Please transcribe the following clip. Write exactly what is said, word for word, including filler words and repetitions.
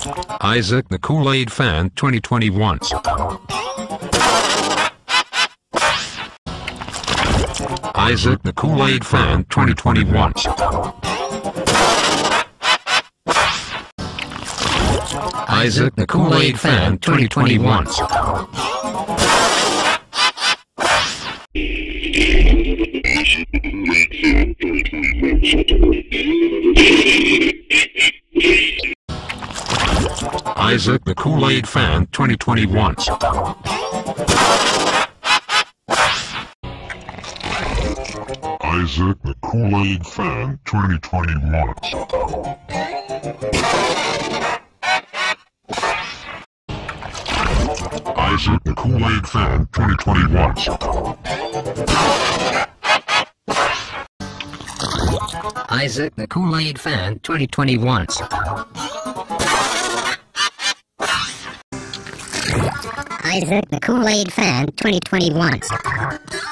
Isaac the Kool-Aid Fan twenty twenty-one. Isaac the Kool-Aid Fan twenty twenty-one. Isaac the Kool-Aid Fan twenty twenty-one. Isaac the Kool-Aid Fan twenty twenty-one. Isaac the Kool-Aid Fan twenty twenty-one. Isaac the Kool-Aid Fan twenty twenty-one. Isaac the Kool-Aid Fan twenty twenty-one. Isaac the Kool-Aid Fan twenty twenty-one.